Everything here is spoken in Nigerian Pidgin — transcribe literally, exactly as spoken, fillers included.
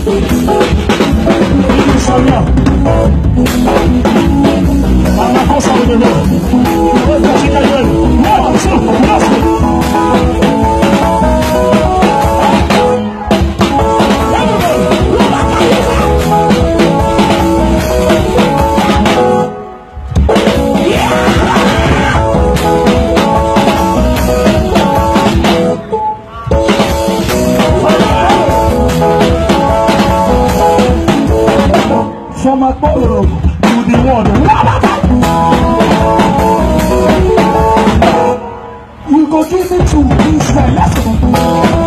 From my bottle to the water. You go give me two, please, let's go.